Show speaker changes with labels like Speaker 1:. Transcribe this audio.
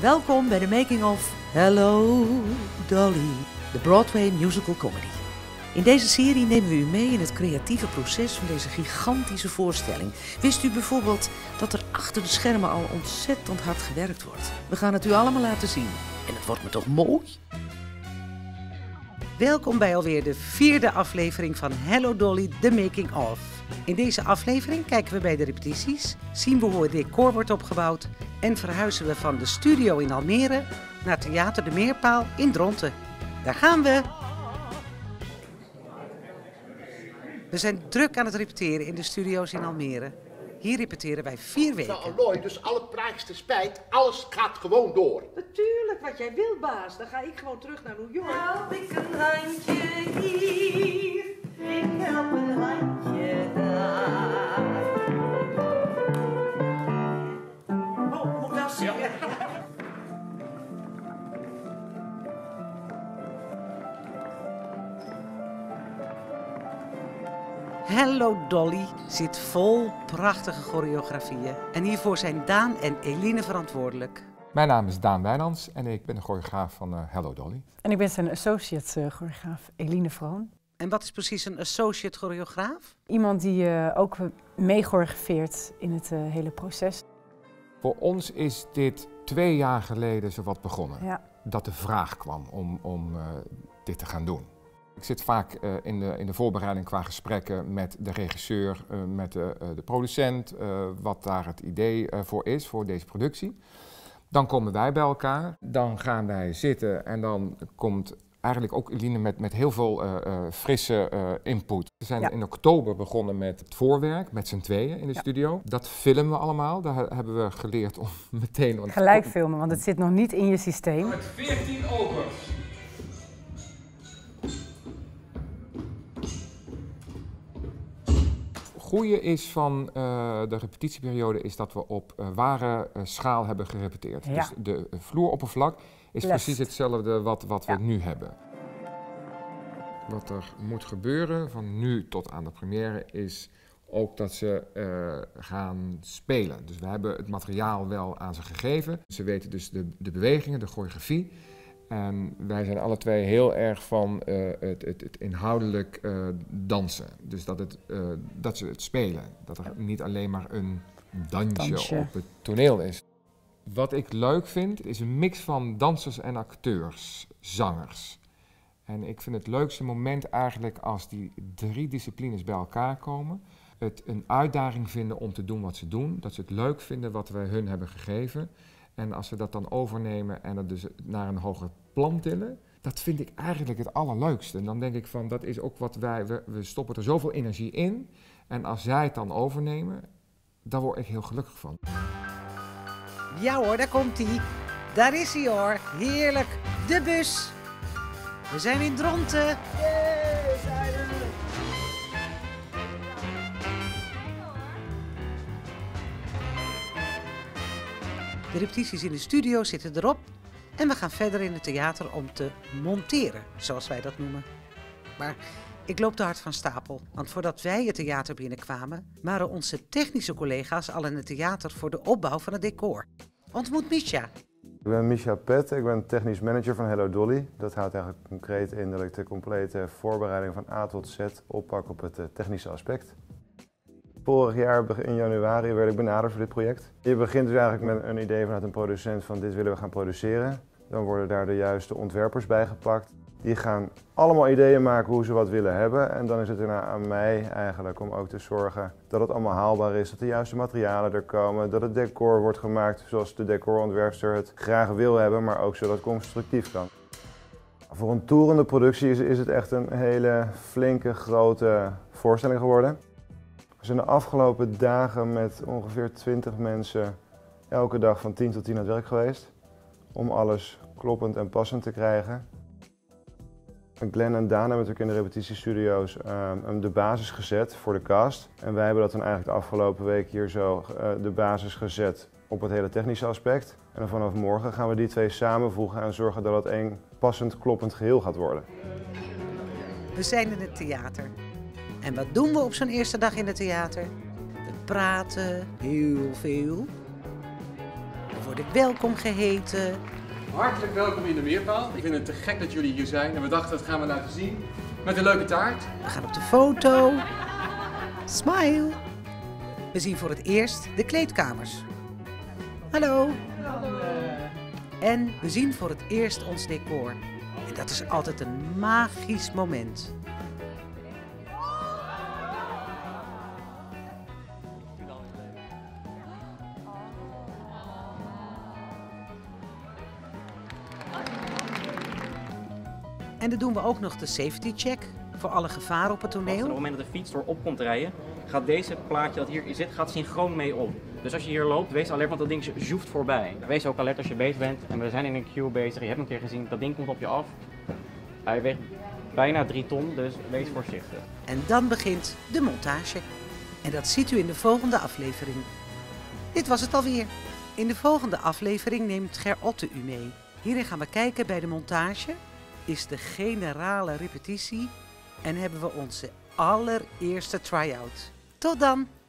Speaker 1: Welkom bij de making of Hello Dolly, de Broadway musical comedy. In deze serie nemen we u mee in het creatieve proces van deze gigantische voorstelling. Wist u bijvoorbeeld dat er achter de schermen al ontzettend hard gewerkt wordt? We gaan het u allemaal laten zien. En het wordt me toch mooi? Welkom bij alweer de 4e aflevering van Hello Dolly, The Making of. In deze aflevering kijken we bij de repetities, zien we hoe het decor wordt opgebouwd en verhuizen we van de studio in Almere naar Theater de Meerpaal in Dronten. Daar gaan we! We zijn druk aan het repeteren in de studio's in Almere. Hier repeteren wij 4 weken.
Speaker 2: Nou, Alloy, dus al het praagste spijt, alles gaat gewoon door.
Speaker 1: Natuurlijk, wat jij wil, baas. Dan ga ik gewoon terug naar New York.
Speaker 3: Help ik een handje hier, ik help een handje daar.
Speaker 1: Oh, moet wel zingen. Hello Dolly zit vol prachtige choreografieën. En hiervoor zijn Daan en Eline verantwoordelijk.
Speaker 4: Mijn naam is Daan Wijnands en ik ben de choreograaf van Hello Dolly.
Speaker 5: En ik ben zijn associate choreograaf Eline Vroon.
Speaker 1: En wat is precies een associate choreograaf?
Speaker 5: Iemand die ook meechoreografeert in het hele proces.
Speaker 4: Voor ons is dit 2 jaar geleden zowat begonnen.
Speaker 5: Ja.
Speaker 4: Dat de vraag kwam om dit te gaan doen. Ik zit vaak in de voorbereiding qua gesprekken met de regisseur, met de producent, wat daar het idee voor is, voor deze productie. Dan komen wij bij elkaar, dan gaan wij zitten en dan komt eigenlijk ook Eline met heel veel frisse input. We zijn in oktober begonnen met het voorwerk, met z'n tweeën in de studio. Dat filmen we allemaal, daar hebben we geleerd om meteen...
Speaker 5: Gelijk filmen, want het zit nog niet in je systeem.
Speaker 4: Met 14 opers. Het goede is van de repetitieperiode is dat we op ware schaal hebben gerepeteerd.
Speaker 5: Ja.
Speaker 4: Dus de vloeroppervlak is precies hetzelfde wat we nu hebben. Wat er moet gebeuren van nu tot aan de première is ook dat ze gaan spelen. Dus we hebben het materiaal wel aan ze gegeven. Ze weten dus de bewegingen, de choreografie. En wij zijn alle twee heel erg van het inhoudelijk dansen. Dus dat ze het spelen. Dat er niet alleen maar een dansje op het toneel is. Wat ik leuk vind, is een mix van dansers en acteurs, zangers. En ik vind het leukste moment eigenlijk als die 3 disciplines bij elkaar komen. Het een uitdaging vinden om te doen wat ze doen. Dat ze het leuk vinden wat we hun hebben gegeven. En als ze dat dan overnemen en het dus naar een hoger plan tillen, dat vind ik eigenlijk het allerleukste. En dan denk ik van, dat is ook wat we stoppen er zoveel energie in. En als zij het dan overnemen, daar word ik heel gelukkig van.
Speaker 1: Ja hoor, daar komt hij. Daar is hij hoor. Heerlijk. De bus. We zijn in Dronten.
Speaker 2: Yay, zijn er.
Speaker 1: De repetities in de studio zitten erop en we gaan verder in het theater om te monteren, zoals wij dat noemen. Maar ik loop te hard van stapel, want voordat wij het theater binnenkwamen, waren onze technische collega's al in het theater voor de opbouw van het decor. Ontmoet Misha.
Speaker 6: Ik ben Misha Pet, ik ben technisch manager van Hello Dolly. Dat houdt eigenlijk concreet in dat ik de complete voorbereiding van A tot Z oppak op het technische aspect. Vorig jaar, in januari, werd ik benaderd voor dit project. Je begint dus eigenlijk met een idee vanuit een producent van dit willen we gaan produceren. Dan worden daar de juiste ontwerpers bij gepakt. Die gaan allemaal ideeën maken hoe ze wat willen hebben. En dan is het daarna aan mij eigenlijk om ook te zorgen dat het allemaal haalbaar is. Dat de juiste materialen er komen. Dat het decor wordt gemaakt zoals de decorontwerpster het graag wil hebben, maar ook zodat het constructief kan. Voor een toerende productie is het echt een hele flinke, grote voorstelling geworden. We zijn de afgelopen dagen met ongeveer 20 mensen elke dag van 10 tot 10 aan het werk geweest. Om alles kloppend en passend te krijgen. Glenn en Daan hebben natuurlijk in de repetitiestudio's de basis gezet voor de cast. En wij hebben dat dan eigenlijk de afgelopen week hier zo de basis gezet op het hele technische aspect. En dan vanaf morgen gaan we die 2 samenvoegen en zorgen dat het één passend kloppend geheel gaat worden.
Speaker 1: We zijn in het theater. En wat doen we op zo'n eerste dag in het theater? We praten heel veel. worden welkom geheten.
Speaker 7: Hartelijk welkom in de Meerpaal. Ik vind het te gek dat jullie hier zijn en we dachten dat gaan we laten zien met een leuke taart.
Speaker 1: We gaan op de foto. Smile. We zien voor het eerst de kleedkamers. Hallo. En we zien voor het eerst ons decor. En dat is altijd een magisch moment. En dan doen we ook nog de safety check voor alle gevaren op het
Speaker 8: Op
Speaker 1: toneel.
Speaker 8: het moment dat de fiets erop komt rijden, gaat deze plaatje dat hier zit, gaat synchroon mee op. Dus als je hier loopt, wees alert, want dat ding zoeft voorbij. Wees ook alert als je bezig bent en we zijn in een queue bezig. Je hebt een keer gezien, dat ding komt op je af. Hij weegt bijna 3 ton, dus wees voorzichtig.
Speaker 1: En dan begint de montage. En dat ziet u in de volgende aflevering. Dit was het alweer. In de volgende aflevering neemt Ger Otte u mee. Hierin gaan we kijken bij de montage, is de generale repetitie en hebben we onze allereerste try-out. Tot dan!